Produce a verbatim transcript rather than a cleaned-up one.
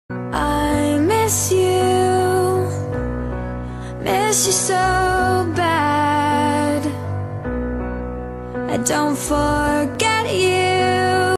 I miss you, miss you so bad. I don't forget you.